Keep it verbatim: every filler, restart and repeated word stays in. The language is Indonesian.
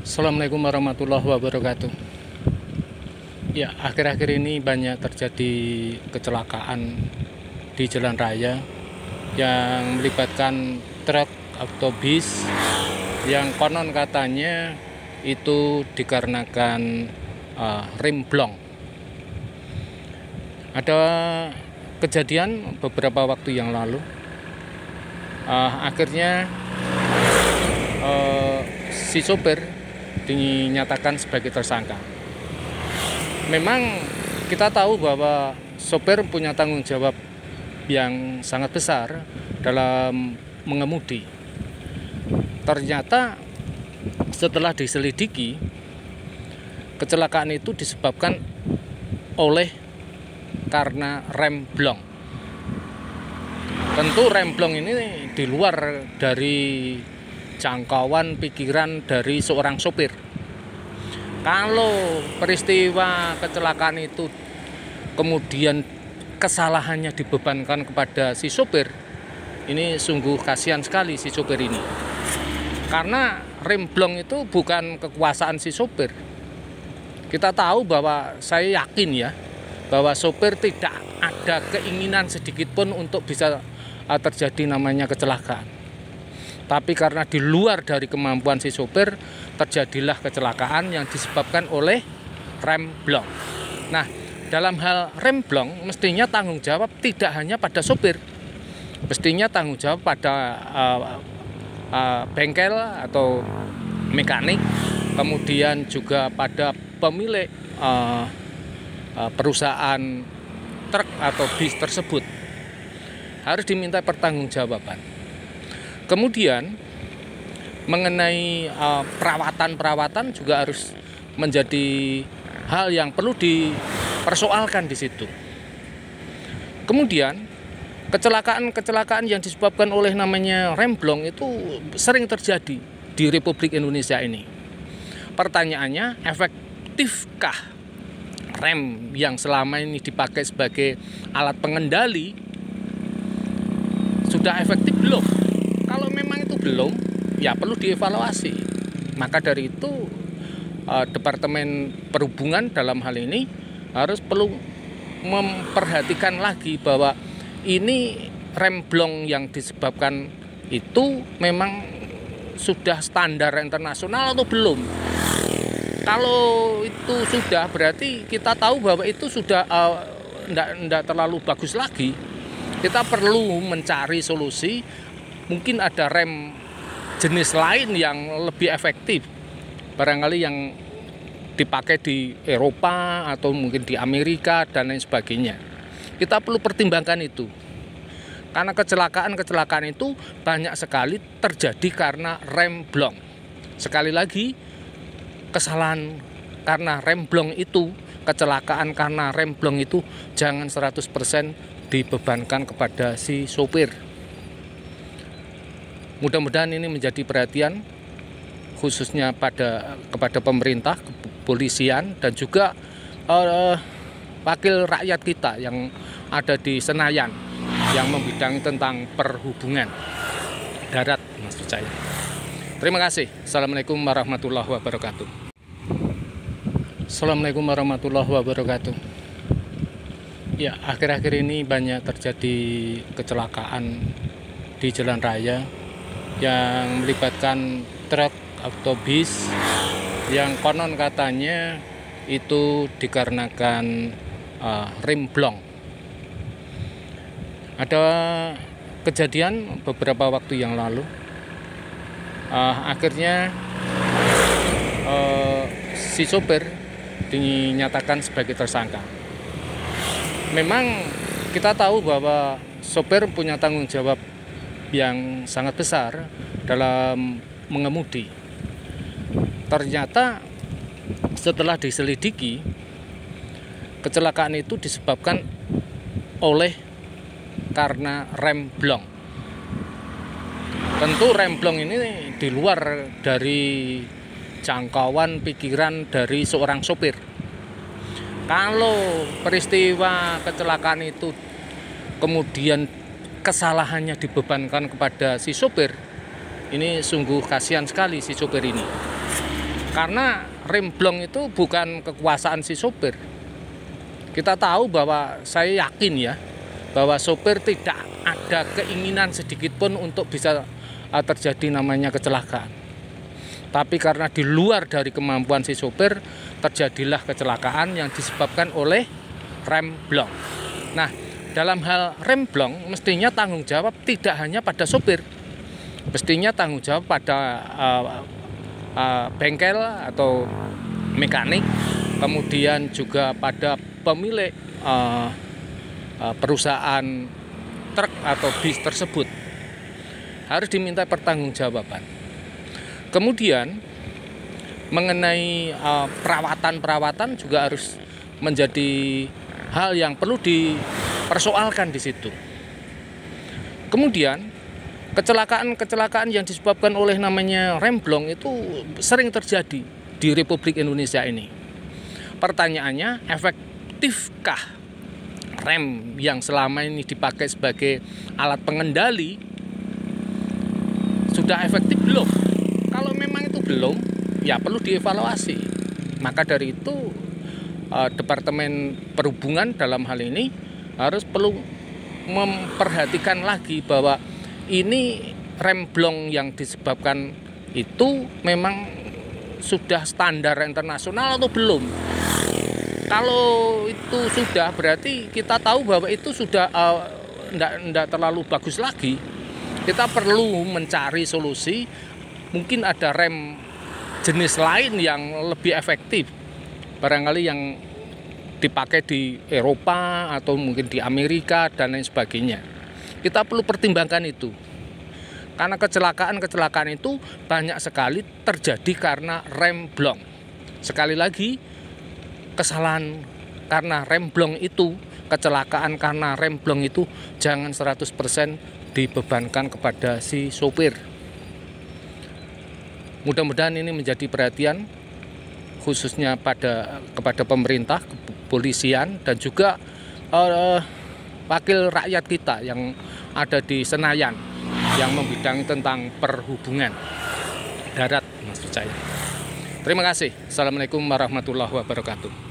Assalamualaikum warahmatullahi wabarakatuh. Ya, akhir-akhir ini banyak terjadi kecelakaan di jalan raya yang melibatkan truk atau bis yang konon katanya itu dikarenakan uh, rem blong. Ada kejadian beberapa waktu yang lalu, uh, akhirnya uh, si sopir dinyatakan sebagai tersangka. Memang kita tahu bahwa sopir punya tanggung jawab yang sangat besar dalam mengemudi. Ternyata setelah diselidiki, kecelakaan itu disebabkan oleh karena rem blong. Tentu rem blong ini di luar dari jangkauan pikiran dari seorang sopir. Kalau peristiwa kecelakaan itu kemudian kesalahannya dibebankan kepada si sopir, ini sungguh kasihan sekali si sopir ini. Karena rem blong itu bukan kekuasaan si sopir. Kita tahu bahwa, saya yakin ya, bahwa sopir tidak ada keinginan sedikit pun untuk bisa terjadi namanya kecelakaan. Tapi karena di luar dari kemampuan si sopir, terjadilah kecelakaan yang disebabkan oleh rem blong. Nah, dalam hal rem blong, mestinya tanggung jawab tidak hanya pada sopir. Mestinya tanggung jawab pada uh, uh, bengkel atau mekanik, kemudian juga pada pemilik uh, uh, perusahaan truk atau bis tersebut. Harus diminta pertanggungjawaban. Kemudian mengenai uh, perawatan-perawatan juga harus menjadi hal yang perlu dipersoalkan di situ. Kemudian kecelakaan-kecelakaan yang disebabkan oleh namanya rem blong itu sering terjadi di Republik Indonesia ini. Pertanyaannya, efektifkah rem yang selama ini dipakai sebagai alat pengendali sudah efektif belum? Kalau memang itu belum, ya perlu dievaluasi. Maka dari itu eh, Departemen Perhubungan dalam hal ini harus perlu memperhatikan lagi bahwa ini rem blong yang disebabkan itu memang sudah standar internasional atau belum. Kalau itu sudah, berarti kita tahu bahwa itu sudah eh, enggak, enggak terlalu bagus lagi. Kita perlu mencari solusi. Mungkin ada rem jenis lain yang lebih efektif, barangkali yang dipakai di Eropa atau mungkin di Amerika dan lain sebagainya. Kita perlu pertimbangkan itu, karena kecelakaan-kecelakaan itu banyak sekali terjadi karena rem blong. Sekali lagi, kesalahan karena rem blong itu, kecelakaan karena rem blong itu jangan seratus persen dibebankan kepada si sopir. Mudah-mudahan ini menjadi perhatian khususnya pada kepada pemerintah, kepolisian, dan juga eh, wakil rakyat kita yang ada di Senayan yang membidangi tentang perhubungan darat, maksud saya. Terima kasih. Assalamualaikum warahmatullahi wabarakatuh. Assalamualaikum warahmatullahi wabarakatuh. Ya, akhir-akhir ini banyak terjadi kecelakaan di jalan raya yang melibatkan truk atau bis yang konon katanya itu dikarenakan uh, rem blong. Ada kejadian beberapa waktu yang lalu, uh, akhirnya uh, si sopir dinyatakan sebagai tersangka. Memang kita tahu bahwa sopir punya tanggung jawab yang sangat besar dalam mengemudi. Ternyata setelah diselidiki, kecelakaan itu disebabkan oleh karena rem blong. Tentu rem blong ini di luar dari jangkauan pikiran dari seorang sopir. Kalau peristiwa kecelakaan itu kemudian kesalahannya dibebankan kepada si sopir, ini sungguh kasihan sekali si sopir ini. Karena rem blong itu bukan kekuasaan si sopir. Kita tahu bahwa, saya yakin ya, bahwa sopir tidak ada keinginan sedikit pun untuk bisa uh, terjadi namanya kecelakaan. Tapi karena di luar dari kemampuan si sopir, terjadilah kecelakaan yang disebabkan oleh rem blong. Nah, dalam hal rem blong, mestinya tanggung jawab tidak hanya pada sopir. Mestinya tanggung jawab pada uh, uh, bengkel atau mekanik, kemudian juga pada pemilik uh, uh, perusahaan truk atau bis tersebut. Harus diminta pertanggungjawaban. Kemudian mengenai uh, perawatan-perawatan juga harus menjadi hal yang perlu dipersoalkan di situ. Kemudian kecelakaan-kecelakaan yang disebabkan oleh namanya rem blong itu sering terjadi di Republik Indonesia ini. Pertanyaannya, efektifkah rem yang selama ini dipakai sebagai alat pengendali sudah efektif belum? Kalau memang itu belum, ya perlu dievaluasi. Maka dari itu eh, Departemen Perhubungan dalam hal ini harus perlu memperhatikan lagi bahwa ini rem blong yang disebabkan itu memang sudah standar internasional atau belum. Kalau itu sudah, berarti kita tahu bahwa itu sudah uh, enggak, enggak terlalu bagus lagi. Kita perlu mencari solusi, mungkin ada rem jenis lain yang lebih efektif. Barangkali yang dipakai di Eropa atau mungkin di Amerika dan lain sebagainya. Kita perlu pertimbangkan itu. Karena kecelakaan-kecelakaan itu banyak sekali terjadi karena rem blong. Sekali lagi, kesalahan karena rem blong itu, kecelakaan karena rem blong itu jangan seratus persen dibebankan kepada si sopir. Mudah-mudahan ini menjadi perhatian khususnya pada kepada pemerintah, kepolisian dan juga uh, wakil rakyat kita yang ada di Senayan yang membidangi tentang perhubungan darat maksud saya. Terima kasih. Assalamualaikum warahmatullahi wabarakatuh.